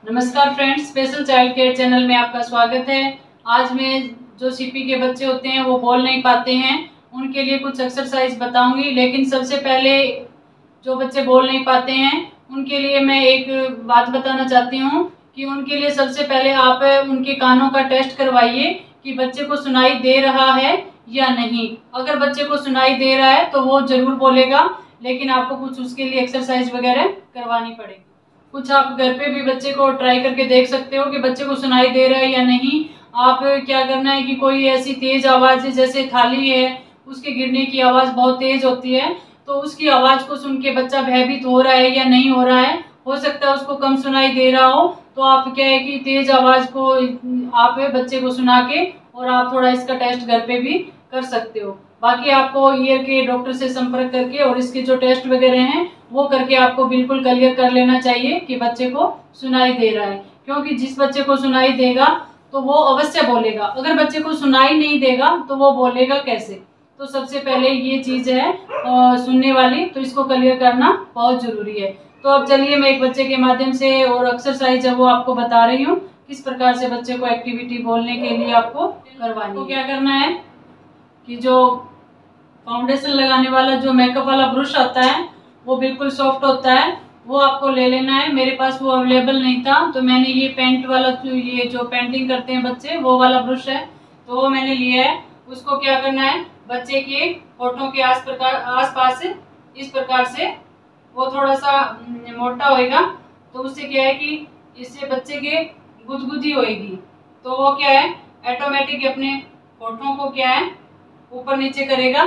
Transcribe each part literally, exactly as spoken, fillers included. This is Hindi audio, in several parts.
नमस्कार friends, special child care channel में आपका स्वागत है। आज मैं जो सीपी के बच्चे होते हैं वो बोल नहीं पाते हैं, उनके लिए कुछ एक्सरसाइज बताऊंगी। लेकिन सबसे पहले जो बच्चे बोल नहीं पाते हैं उनके लिए मैं एक बात बताना चाहती हूँ कि उनके लिए सबसे पहले आप उनके कानों का टेस्ट करवाइए कि बच्चे को सुनाई दे रहा है या नहीं। अगर बच्चे को सुनाई दे रहा है तो वो जरूर बोलेगा, लेकिन आपको कुछ उसके लिए एक्सरसाइज वगैरह करवानी पड़ेगी। कुछ आप घर पे भी बच्चे को ट्राई करके देख सकते हो कि बच्चे को सुनाई दे रहा है या नहीं। आप क्या करना है कि कोई ऐसी तेज आवाज़ जैसे थाली है उसके गिरने की आवाज़ बहुत तेज होती है, तो उसकी आवाज़ को सुन के बच्चा भयभीत हो रहा है या नहीं हो रहा है। हो सकता है उसको कम सुनाई दे रहा हो, तो आप क्या है कि तेज आवाज़ को आप बच्चे को सुना के और आप थोड़ा इसका टेस्ट घर पे भी कर सकते हो। बाकी आपको ईयर के डॉक्टर से संपर्क करके और इसके जो टेस्ट वगैरह हैं वो करके आपको बिल्कुल क्लियर कर लेना चाहिए कि बच्चे को सुनाई दे रहा है। क्योंकि जिस बच्चे को सुनाई देगा तो वो अवश्य बोलेगा, अगर बच्चे को सुनाई नहीं देगा तो वो बोलेगा कैसे। तो सबसे पहले ये चीज़ है आ, सुनने वाली, तो इसको क्लियर करना बहुत ज़रूरी है। तो अब चलिए मैं एक बच्चे के माध्यम से और एक्सरसाइज है वो आपको बता रही हूँ किस प्रकार से बच्चे को एक्टिविटी बोलने के लिए आपको करवानी। तो क्या करना है कि जो फाउंडेशन लगाने वाला जो मेकअप वाला ब्रश आता है वो बिल्कुल सॉफ्ट होता है, वो आपको ले लेना है। मेरे पास वो अवेलेबल नहीं था तो मैंने ये पेंट वाला, जो ये जो पेंटिंग करते हैं बच्चे, वो वाला ब्रश है, तो वो मैंने लिया है। उसको क्या करना है, बच्चे के होठों के आस प्रकार आस पास इस प्रकार से, वो थोड़ा सा मोटा होएगा तो उससे क्या है कि इससे बच्चे के गुदगुदी होएगी, तो वो क्या है ऑटोमेटिक अपने होठों को क्या है ऊपर नीचे करेगा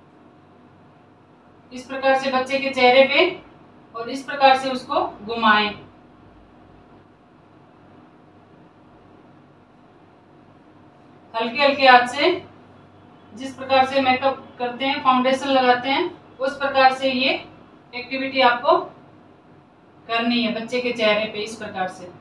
इस प्रकार से बच्चे के चेहरे पे, और इस प्रकार से उसको घुमाएं। हल्के हल्के हाथ से, जिस प्रकार से मेकअप करते हैं, फाउंडेशन लगाते हैं, उस प्रकार से ये एक्टिविटी आपको करनी है बच्चे के चेहरे पे। इस प्रकार से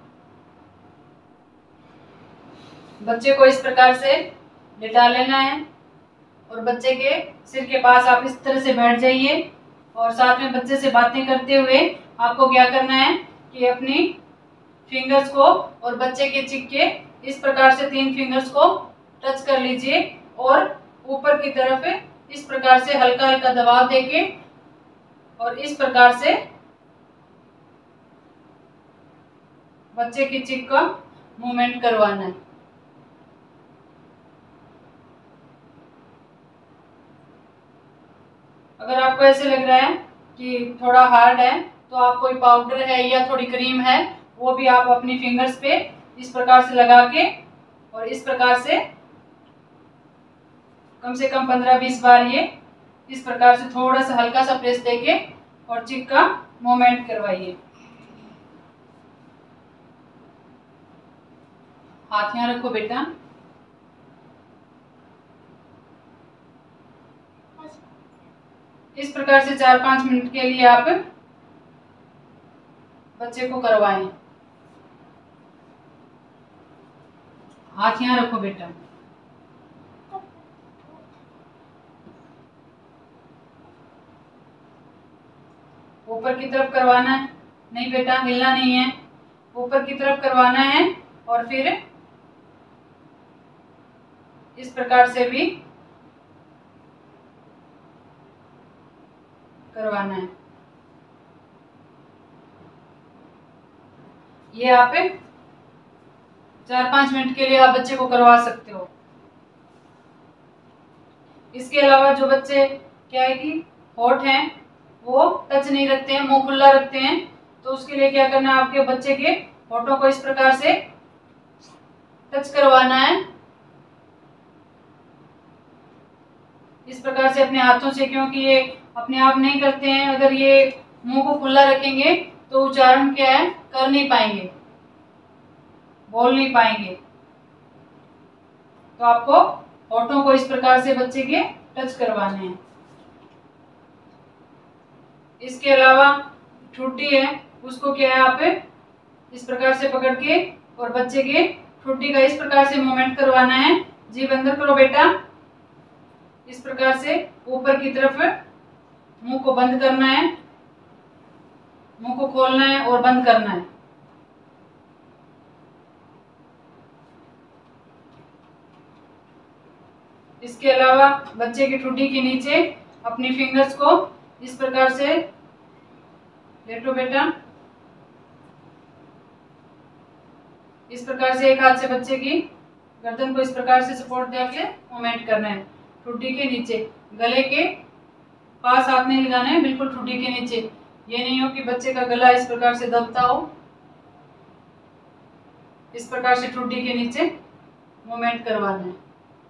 बच्चे को इस प्रकार से लिटा लेना है और बच्चे के सिर के पास आप इस तरह से बैठ जाइए और साथ में बच्चे से बातें करते हुए आपको क्या करना है कि अपनी फिंगर्स को और बच्चे के चिक के इस प्रकार से तीन फिंगर्स को टच कर लीजिए और ऊपर की तरफ इस प्रकार से हल्का हल्का दबाव देके और इस प्रकार से बच्चे की चिक का मूवमेंट करवाना है। अगर आपको ऐसे लग रहा है कि थोड़ा हार्ड है तो आप कोई पाउडर है या थोड़ी क्रीम है वो भी आप अपनी फिंगर्स पे इस प्रकार से लगा के और इस प्रकार से कम से कम पंद्रह बीस बार ये इस प्रकार से थोड़ा सा हल्का सा प्रेस देके और चिक का मूवमेंट करवाइए। हाथ यहाँ रखो बेटा। इस प्रकार से चार पांच मिनट के लिए आप बच्चे को करवाएं। हाथ यहाँ रखो बेटा। ऊपर की तरफ करवाना है, नहीं बेटा हिलना नहीं है, ऊपर की तरफ करवाना है और फिर इस प्रकार से भी करवाना है। ये आप चार पांच मिनट के लिए आप बच्चे को करवा सकते हो। इसके अलावा जो बच्चे क्या है कि होठ हैं वो टच नहीं रखते हैं, मुंह खुला रखते हैं, तो उसके लिए क्या करना है, आपके बच्चे के होठों को इस प्रकार से टच करवाना है। इस प्रकार से अपने हाथों से, क्योंकि ये अपने आप नहीं करते हैं, अगर ये मुंह को खुला रखेंगे तो उच्चारण क्या है कर नहीं पाएंगे, बोल नहीं पाएंगे। तो आपको होठों को इस प्रकार से बच्चे के टच करवाने हैं। इसके अलावा ठुड्डी है उसको क्या है आप इस प्रकार से पकड़ के और बच्चे के ठुड्डी का इस प्रकार से मूवमेंट करवाना है। जी बंद करो बेटा। इस प्रकार से ऊपर की तरफ मुंह को बंद करना है, मुंह को खोलना है और बंद करना है। इसके अलावा बच्चे की ठुड्डी के नीचे अपनी फिंगर्स को इस प्रकार से लेटो बेटा, इस प्रकार से एक हाथ से बच्चे की गर्दन को इस प्रकार से सपोर्ट देके मूवमेंट करना है। ठुड्डी के नीचे, गले के पास हाथ नहीं लगाना है, बिल्कुल ठुड्डी के नीचे। ये नहीं हो कि बच्चे का गला इस प्रकार से दबता हो। इस प्रकार से ठुड्डी के नीचे मूवमेंट करवाना है।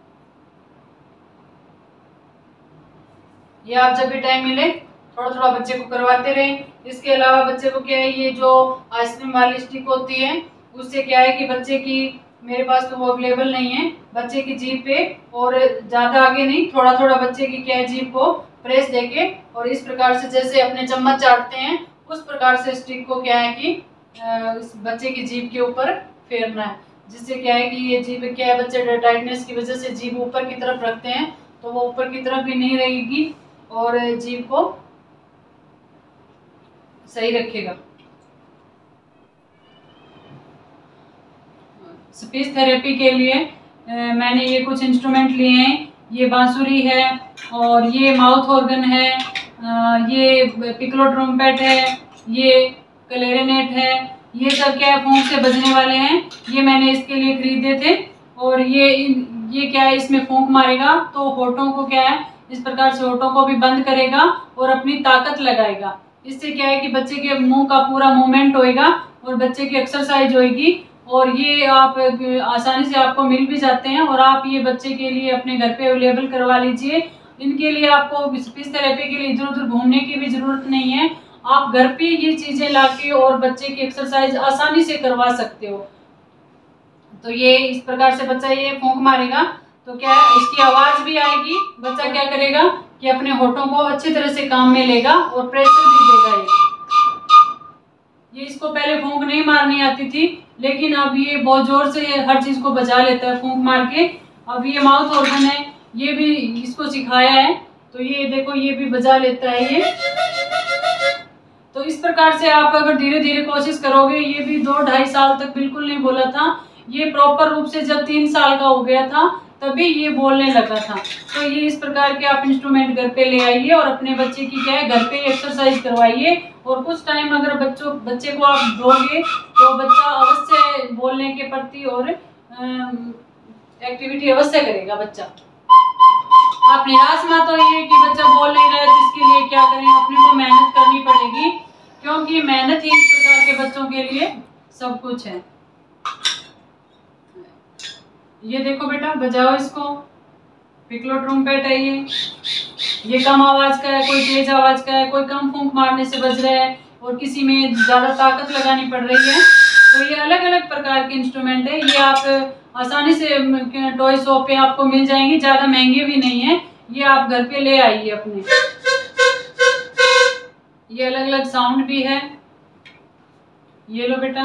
ये आप जब भी टाइम मिले थोड़ा थोड़ा बच्चे को करवाते रहें। इसके अलावा बच्चे को क्या है, ये जो आइसक्रीम वाली स्टिक होती है उससे क्या है कि बच्चे की, मेरे पास तो वो अवेलेबल नहीं है, बच्चे की जीभ पे और ज़्यादा आगे नहीं, थोड़ा थोड़ा बच्चे की क्या है जीभ को प्रेस देके और इस प्रकार से जैसे अपने चम्मच चाटते हैं उस प्रकार से स्टिक को क्या है कि इस बच्चे की जीभ के ऊपर फेरना है। जिससे क्या है कि ये जीभ क्या है, बच्चे टाइटनेस की वजह से जीभ ऊपर की तरफ रखते हैं तो वो ऊपर की तरफ भी नहीं रहेगी और जीभ को सही रखेगा। स्पीच थेरेपी के लिए आ, मैंने ये कुछ इंस्ट्रूमेंट लिए हैं। ये बांसुरी है और ये माउथ ऑर्गन है, आ, ये पिक्लो ट्रम्पेट है, ये क्लेरिनेट है। ये सब क्या है फूंक से बजने वाले हैं। ये मैंने इसके लिए खरीदे थे और ये ये क्या है, इसमें फूंक मारेगा तो होठों को क्या है इस प्रकार से होठों को भी बंद करेगा और अपनी ताकत लगाएगा। इससे क्या है कि बच्चे के मुंह का पूरा मूवमेंट होएगा और बच्चे की एक्सरसाइज होएगी। और ये आप आसानी से आपको मिल भी जाते हैं और आप ये बच्चे के लिए अपने घर पे अवेलेबल करवा लीजिए। इनके लिए आपको स्पीच थेरेपी के लिए इधर उधर घूमने की भी ज़रूरत नहीं है। आप घर पे ये चीज़ें लाके और बच्चे की एक्सरसाइज आसानी से करवा सकते हो। तो ये इस प्रकार से बच्चा ये फूंक मारेगा तो क्या है, इसकी आवाज़ भी आएगी। बच्चा क्या करेगा कि अपने होठों को अच्छी तरह से काम में लेगा और प्रेशर भी देगा। ये ये इसको पहले फूंक नहीं मारनी आती थी लेकिन अब ये बहुत जोर से हर चीज़ को बजा लेता है फूंक मार के। अब ये माउथ ऑर्गन है, ये भी इसको सिखाया है तो ये देखो ये भी बजा लेता है ये। तो इस प्रकार से आप अगर धीरे धीरे कोशिश करोगे, ये भी दो ढाई साल तक बिल्कुल नहीं बोला था। ये प्रॉपर रूप से जब तीन साल का हो गया था तभी ये बोलने लगा था। तो ये इस प्रकार के आप इंस्ट्रूमेंट घर पे ले आइए और अपने बच्चे की क्या है घर पे एक्सरसाइज करवाइए। और कुछ टाइम अगर बच्चों बच्चे को आप दोगे तो बच्चा अवश्य बोलने के प्रति और एक्टिविटी अवश्य करेगा बच्चा। आप निराश मत होइए कि बच्चा बोल नहीं रहा है तो इसके लिए क्या करें, अपने को मेहनत करनी पड़ेगी क्योंकि मेहनत ही इस प्रकार के बच्चों के लिए सब कुछ है। ये देखो बेटा बजाओ इसको, पिक्लो ट्रम्पेट है ये ये कम आवाज का है, कोई तेज आवाज का है, कोई कम फूंक मारने से बज रहा है और किसी में ज्यादा ताकत लगानी पड़ रही है। तो ये अलग अलग प्रकार के इंस्ट्रूमेंट है। ये आप आसानी से टॉय शॉप पे आपको मिल जाएंगे, ज्यादा महंगे भी नहीं है। ये आप घर पे ले आइए अपने। ये अलग अलग साउंड भी है। ये लो बेटा,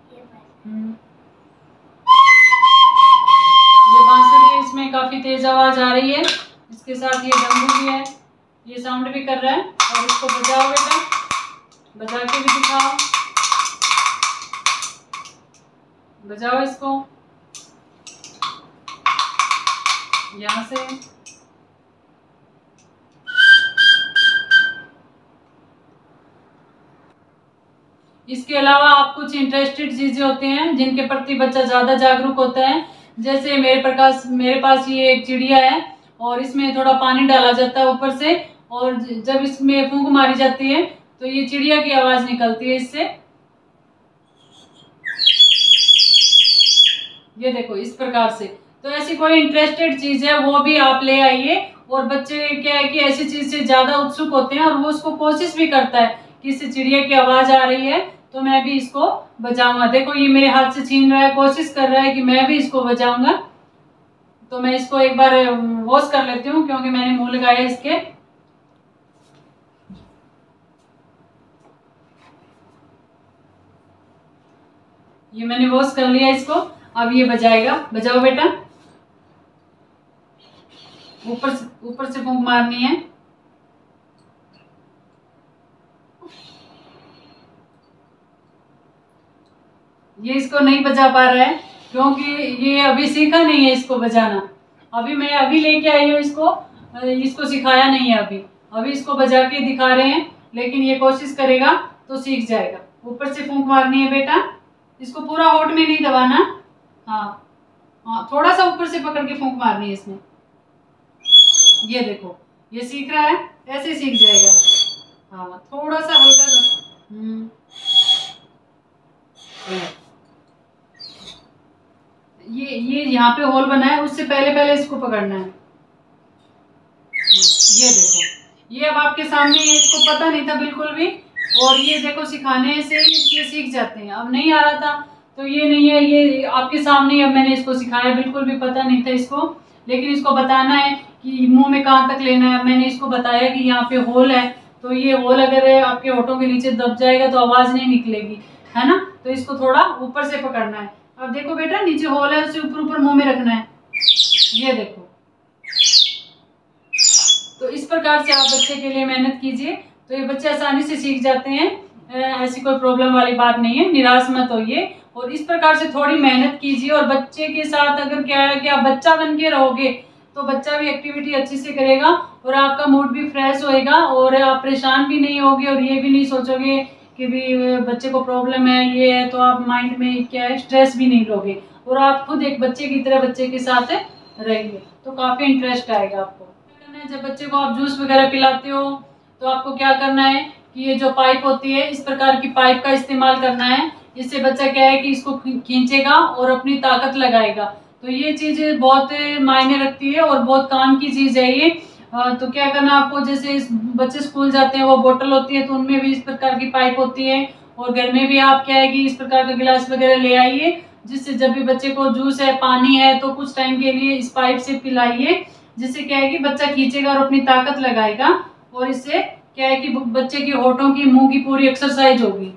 ये बांसुरी है, इसमें काफी तेज आवाज आ रही है। इसके साथ ये डमरू भी है, ये साउंड भी कर रहा है। और इसको बजाओ बेटा, बजा के भी दिखाओ, बजाओ इसको यहाँ से। इसके अलावा आप कुछ इंटरेस्टेड चीजें होते हैं जिनके प्रति बच्चा ज्यादा जागरूक होता है। जैसे मेरे प्रकाश मेरे पास ये एक चिड़िया है और इसमें थोड़ा पानी डाला जाता है ऊपर से और जब इसमें फूंक मारी जाती है तो ये चिड़िया की आवाज निकलती है इससे। ये देखो इस प्रकार से। तो ऐसी कोई इंटरेस्टेड चीज है वो भी आप ले आइए। और बच्चे क्या है कि ऐसी चीज से ज्यादा उत्सुक होते हैं और वो उसको कोशिश भी करता है कि इससे चिड़िया की आवाज आ रही है तो मैं भी इसको बजाऊंगा। देखो ये मेरे हाथ से छीन रहा है, कोशिश कर रहा है कि मैं भी इसको बजाऊंगा। तो मैं इसको एक बार वॉश कर लेती हूँ क्योंकि मैंने मुंह लगाया इसके। ये मैंने वॉश कर लिया इसको, अब ये बजाएगा। बजाओ बेटा, ऊपर से ऊपर से फूंक मारनी है। ये इसको नहीं बजा पा रहा है क्योंकि ये अभी सीखा नहीं है इसको बजाना। अभी मैं अभी लेके आई हूँ इसको, इसको सिखाया नहीं है अभी अभी इसको बजा के दिखा रहे हैं, लेकिन ये कोशिश करेगा तो सीख जाएगा। ऊपर से फूंक मारनी है बेटा, इसको पूरा होठ में नहीं दबाना। हाँ हाँ, थोड़ा सा ऊपर से पकड़ के फूंक मारनी है इसमें। ये देखो ये सीख रहा है, ऐसे सीख जाएगा। हाँ थोड़ा सा हल्का सा। हम्म ये ये यहाँ पे होल बना है, उससे पहले पहले इसको पकड़ना है। ये देखो ये अब आपके सामने है, इसको पता नहीं था बिल्कुल भी, और ये देखो सिखाने से ये सीख जाते हैं। अब नहीं आ रहा था तो ये नहीं है, ये आपके सामने अब मैंने इसको सिखाया, बिल्कुल भी पता नहीं था इसको, लेकिन इसको बताना है कि मुंह में कहाँ तक लेना है। मैंने इसको बताया कि यहाँ पे होल है, तो ये होल अगर आपके होठों के नीचे दब जाएगा तो आवाज नहीं निकलेगी, है ना। तो इसको थोड़ा ऊपर से पकड़ना है। अब देखो बेटा नीचे होल है, उसे ऊपर ऊपर मुंह में रखना है। ये देखो, तो इस प्रकार से आप बच्चे के लिए मेहनत कीजिए तो ये बच्चे आसानी से सीख जाते हैं। ऐसी कोई प्रॉब्लम वाली बात नहीं है, निराश मत होइए और इस प्रकार से थोड़ी मेहनत कीजिए। और बच्चे के साथ अगर क्या है कि आप बच्चा बन के रहोगे तो बच्चा भी एक्टिविटी अच्छी से करेगा और आपका मूड भी फ्रेश होएगा और आप परेशान भी नहीं होगे और ये भी नहीं सोचोगे कि भी बच्चे को प्रॉब्लम है ये है, तो आप माइंड में क्या है स्ट्रेस भी नहीं लोगे और आप खुद एक बच्चे की तरह बच्चे के साथ रहेंगे तो काफ़ी इंटरेस्ट आएगा आपको। जब बच्चे को आप जूस वगैरह पिलाते हो तो आपको क्या करना है कि ये जो पाइप होती है इस प्रकार की पाइप का इस्तेमाल करना है। इससे बच्चा क्या है कि इसको खींचेगा और अपनी ताकत लगाएगा। तो ये चीज़ बहुत मायने रखती है और बहुत काम की चीज़ है ये। तो क्या करना आपको, जैसे इस बच्चे स्कूल जाते हैं वो बोतल होती है तो उनमें भी इस प्रकार की पाइप होती है और घर में भी आप क्या है कि इस प्रकार का गिलास वगैरह ले आइए, जिससे जब भी बच्चे को जूस है पानी है तो कुछ टाइम के लिए इस पाइप से पिलाइए, जिससे क्या है कि बच्चा खींचेगा और अपनी ताकत लगाएगा और इससे क्या है कि बच्चे की होठों की मुंह की पूरी एक्सरसाइज होगी।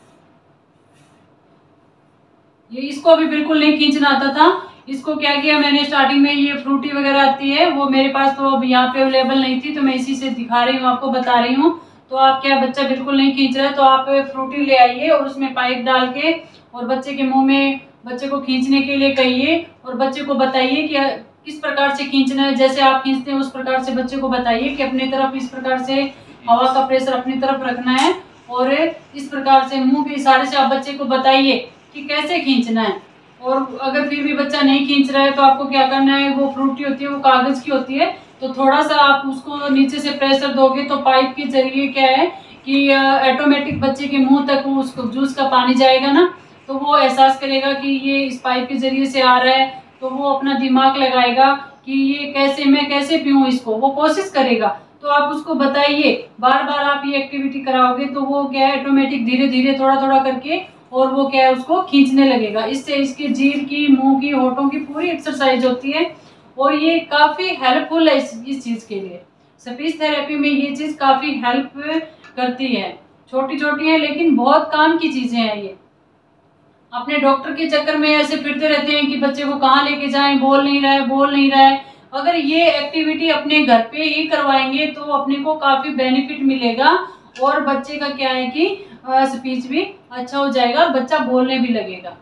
ये इसको भी बिल्कुल नहीं खींचना आता था। इसको क्या किया मैंने स्टार्टिंग में, ये फ्रूटी वगैरह आती है वो मेरे पास तो अब यहाँ पे अवेलेबल नहीं थी तो मैं इसी से दिखा रही हूँ आपको, बता रही हूँ। तो आप क्या बच्चा बिल्कुल नहीं खींच रहा है तो आप फ्रूटी ले आइए और उसमें पाइप डाल के और बच्चे के मुंह में बच्चे को खींचने के लिए कहिए और बच्चे को बताइए कि किस प्रकार से खींचना है। जैसे आप खींचते हैं उस प्रकार से बच्चे को बताइए कि अपनी तरफ इस प्रकार से हवा का प्रेशर अपनी तरफ रखना है और इस प्रकार से मुंह के इशारे से आप बच्चे को बताइए कि कैसे खींचना है। और अगर फिर भी बच्चा नहीं खींच रहा है तो आपको क्या करना है, वो फ्रूटी होती है वो कागज की होती है तो थोड़ा सा आप उसको नीचे से प्रेशर दोगे तो पाइप के जरिए क्या है कि ऑटोमेटिक बच्चे के मुंह तक वो उसको जूस का पानी जाएगा ना, तो वो एहसास करेगा कि ये इस पाइप के जरिए से आ रहा है, तो वो अपना दिमाग लगाएगा कि ये कैसे मैं कैसे पीऊँ इसको, वो कोशिश करेगा। तो आप उसको बताइए, बार बार आप ये एक्टिविटी कराओगे तो वो क्या है ऑटोमेटिक धीरे धीरे थोड़ा थोड़ा करके और वो क्या है उसको खींचने लगेगा। इससे इसके जीभ की, मुंह की, होठों की पूरी एक्सरसाइज होती है और ये काफ़ी हेल्पफुल है इस, इस चीज़ के लिए। स्पीच थेरेपी में ये चीज़ काफ़ी हेल्प करती है। छोटी छोटी है लेकिन बहुत काम की चीज़ें हैं ये। अपने डॉक्टर के चक्कर में ऐसे फिरते रहते हैं कि बच्चे को कहाँ लेके जाएं, बोल नहीं रहा है बोल नहीं रहा है। अगर ये एक्टिविटी अपने घर पे ही करवाएंगे तो अपने को काफ़ी बेनिफिट मिलेगा और बच्चे का क्या है कि स्पीच भी अच्छा हो जाएगा और बच्चा बोलने भी लगेगा।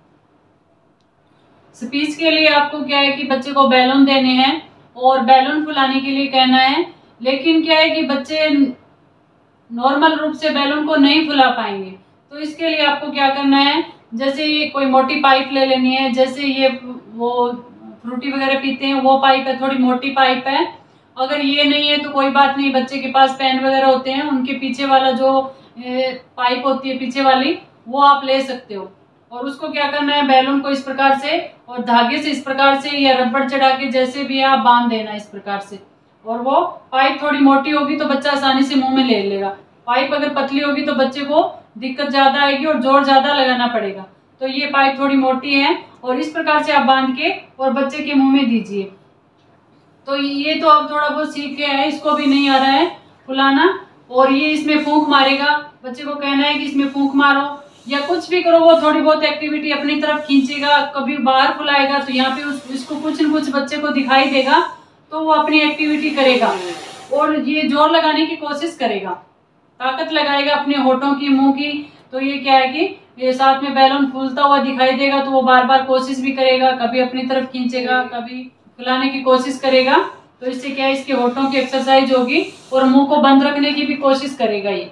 स्पीच के लिए आपको क्या है कि बच्चे को बैलून देने हैं और बैलून फुलाने के लिए कहना है, लेकिन क्या है कि बच्चे नॉर्मल रूप से बैलून को नहीं फुला पाएंगे। तो इसके लिए आपको क्या करना है, जैसे ये कोई मोटी पाइप ले लेनी है, जैसे ये वो फ्रूटी वगैरह पीते हैं वो पाइप है, थोड़ी मोटी पाइप है। अगर ये नहीं है तो कोई बात नहीं, बच्चे के पास पेन वगैरह होते हैं, उनके पीछे वाला जो पाइप होती है पीछे वाली वो आप ले सकते हो। और उसको क्या करना है, बैलून को इस प्रकार से और धागे से इस प्रकार से या रबड़ चढ़ा के जैसे भी आप बांध देना इस प्रकार से। और वो पाइप थोड़ी मोटी होगी तो बच्चा आसानी से मुंह में ले लेगा। पाइप अगर पतली होगी तो बच्चे को दिक्कत ज़्यादा आएगी और जोर ज़्यादा लगाना पड़ेगा। तो ये पाइप थोड़ी मोटी है और इस प्रकार से आप बांध के और बच्चे के मुंह में दीजिए। तो ये तो अब थोड़ा बहुत सीख गया है, इसको भी नहीं आ रहा है फुलाना। और ये इसमें फूंक मारेगा, बच्चे को कहना है कि इसमें फूंक मारो या कुछ भी करो, वो थोड़ी बहुत एक्टिविटी अपनी तरफ खींचेगा। कभी बाहर फुलाएगा तो यहाँ पे उस, इसको कुछ न कुछ बच्चे को दिखाई देगा तो वो अपनी एक्टिविटी करेगा और ये जोर लगाने की कोशिश करेगा, ताकत लगाएगा अपने होठों की, मुंह की। तो ये क्या है कि ये साथ में बैलून फूलता हुआ दिखाई देगा तो वो बार बार कोशिश भी करेगा, कभी अपनी तरफ खींचेगा कभी फुलाने की कोशिश करेगा। तो इससे क्या है, इसके होठों की एक्सरसाइज होगी और मुंह को बंद रखने की भी कोशिश करेगा। ये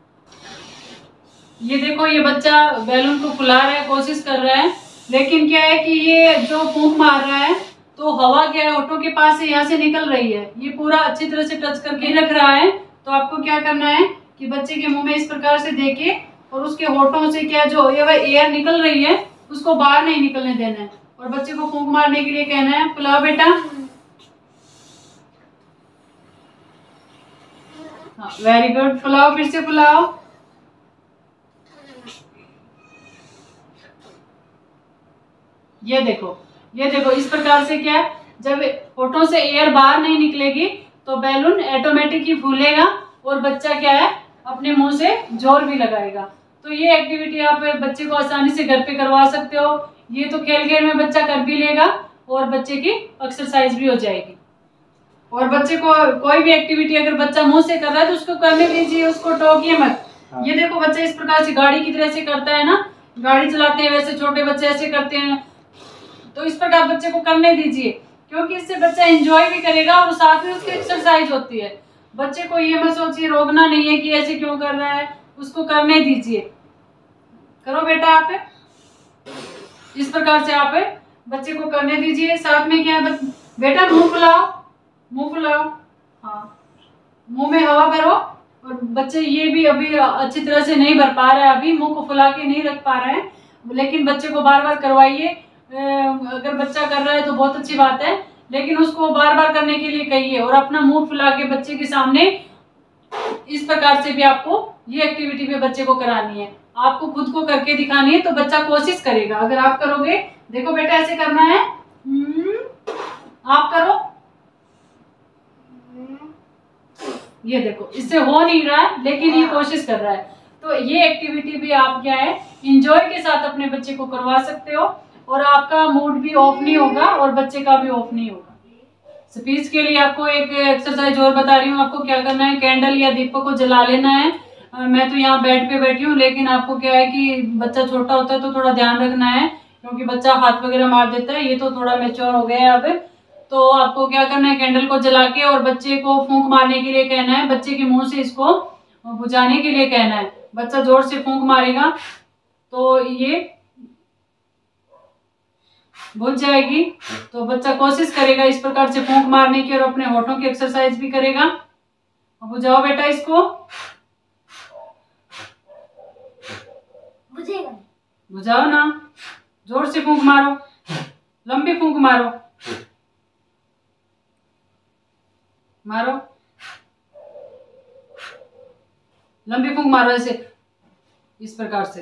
ये देखो, ये बच्चा बैलून को फुला रहा है, कोशिश कर रहा है, लेकिन क्या है कि ये जो फूंक मार रहा है तो हवा क्या है होठों के पास से यहाँ से निकल रही है। ये पूरा अच्छी तरह से टच करके रख रहा है। तो आपको क्या करना है कि बच्चे के मुंह में इस प्रकार से देखिए और उसके होठों से क्या जो एयर निकल रही है उसको बाहर नहीं निकलने देना है और बच्चे को फूंक मारने के लिए कहना है, फुलाओ बेटा। हाँ, वेरी गुड, फुलाओ, फिर से फुलाओ। ये देखो, ये देखो, इस प्रकार से क्या है, जब होठों से एयर बाहर नहीं निकलेगी तो बैलून ऑटोमेटिक ही फूलेगा और बच्चा क्या है अपने मुंह से जोर भी लगाएगा। तो ये एक्टिविटी आप बच्चे को आसानी से घर पे करवा सकते हो। ये तो खेल खेल में बच्चा कर भी लेगा और बच्चे की एक्सरसाइज भी हो जाएगी। और बच्चे को कोई भी एक्टिविटी अगर बच्चा मुंह से कर रहा है तो उसको करने दीजिए, उसको टोकिए मत। हाँ। ये देखो, बच्चा इस प्रकार से गाड़ी की तरह से करता है ना, गाड़ी चलाते हैं वैसे छोटे बच्चे ऐसे करते हैं। तो इस प्रकार बच्चे को करने दीजिए, क्योंकि इससे बच्चा एंजॉय भी करेगा और साथ में उसकी एक्सरसाइज होती है। बच्चे को ये मत सोचिए, रोकना नहीं है कि ऐसे क्यों कर रहा है, उसको करने दीजिए। करो बेटा, आप इस प्रकार से आप बच्चे को करने दीजिए। साथ में क्या है, बेटा मुंह फुलाओ, मुंह फुलाओ, हाँ, मुंह में हवा भरो। और बच्चे ये भी अभी अच्छी तरह से नहीं भर पा रहे हैं, अभी मुंह को फुला के नहीं रख पा रहे हैं, लेकिन बच्चे को बार बार करवाइए। अगर बच्चा कर रहा है तो बहुत अच्छी बात है, लेकिन उसको बार बार करने के लिए कहिए और अपना मुंह फुला के बच्चे के सामने इस प्रकार से भी आपको ये एक्टिविटी भी बच्चे को करानी है। आपको खुद को करके दिखानी है तो बच्चा कोशिश करेगा। अगर आप करोगे, देखो बेटा ऐसे करना है, आप करो, ये देखो, इससे हो नहीं रहा है लेकिन ये कोशिश कर रहा है। तो ये एक्टिविटी भी आप क्या है इंजॉय के साथ अपने बच्चे को करवा सकते हो और आपका मूड भी ऑफ नहीं होगा और बच्चे का भी ऑफ नहीं होगा। स्पीच के लिए आपको एक एक्सरसाइज और बता रही हूँ। आपको क्या करना है, कैंडल या दीपक को जला लेना है। मैं तो यहाँ बेड पे बैठी हूँ, लेकिन आपको क्या है कि बच्चा छोटा होता है तो थोड़ा ध्यान रखना है, क्योंकि बच्चा हाथ वगैरह मार देता है। ये तो थोड़ा मैच्योर हो गया है अब। तो आपको क्या करना है, कैंडल को जला के और बच्चे को फूंक मारने के लिए कहना है, बच्चे के मुंह से इसको बुझाने के लिए कहना है। बच्चा जोर से फूंक मारेगा तो ये बुझ जाएगी। तो बच्चा कोशिश करेगा इस प्रकार से फूंक मारने की और अपने होठों की एक्सरसाइज भी करेगा। बुझाओ बेटा इसको, बुझेगा, बुझाओ ना, जोर से फूंक मारो, लंबी फूंक मारो, मारो, लंबी फूंक मारो, ऐसे इस प्रकार से।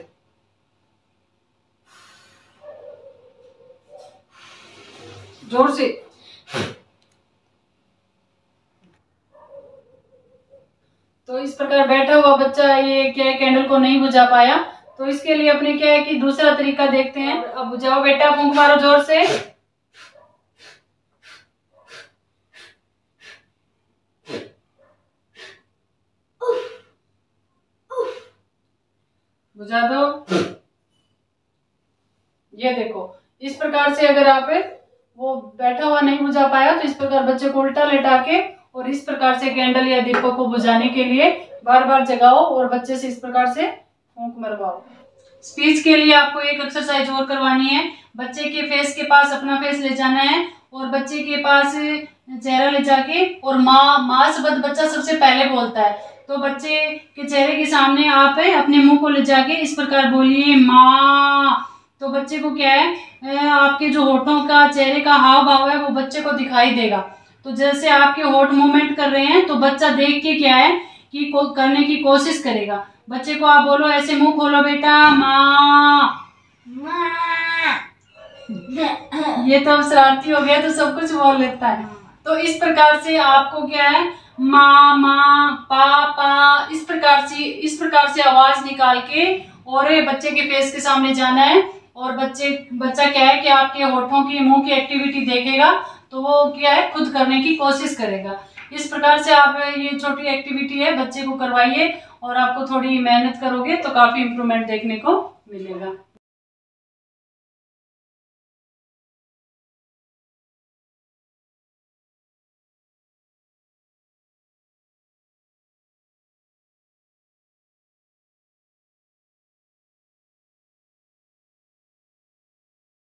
जोर से। तो इस प्रकार बैठा हुआ बच्चा ये क्या है कैंडल को नहीं बुझा पाया, तो इसके लिए अपने क्या है कि दूसरा तरीका देखते हैं। अब बुझाओ बेटा, फूंक मारो जोर से। बुझा दो। ये देखो, इस प्रकार से अगर आप वो बैठा हुआ नहीं बुझा पाया तो इस प्रकार बच्चे को उल्टा लेटा के और इस प्रकार से कैंडल या दीपक को बुझाने के लिए बार बार जगाओ और बच्चे से इस प्रकार से फूंक मरवाओ। स्पीच के लिए आपको एक एक्सरसाइज और करवानी है। बच्चे के फेस के पास अपना फेस ले जाना है और बच्चे के पास चेहरा ले जाके और माँ माँ शब्द बच्चा सबसे पहले बोलता है, तो बच्चे के चेहरे के सामने आप अपने मुंह को ले जाके इस प्रकार बोलिए माँ। तो बच्चे को क्या है, आपके जो होठों का चेहरे का हाव भाव है वो बच्चे को दिखाई देगा। तो जैसे आपके होठ मूवमेंट कर रहे हैं तो बच्चा देख के क्या है कि को करने की कोशिश करेगा। बच्चे को आप बोलो ऐसे मुंह खोलो बेटा, माँ। ये तो अब शरारती हो गया तो सब कुछ बोल लेता है। तो इस प्रकार से आपको क्या है माँ माँ पापा इस प्रकार से इस प्रकार से आवाज निकाल के और बच्चे के फेस के सामने जाना है और बच्चे बच्चा क्या है कि आपके होठों की मुंह की एक्टिविटी देखेगा तो वो क्या है खुद करने की कोशिश करेगा। इस प्रकार से आप ये छोटी एक्टिविटी है बच्चे को करवाइए और आपको थोड़ी मेहनत करोगे तो काफी इम्प्रूवमेंट देखने को मिलेगा।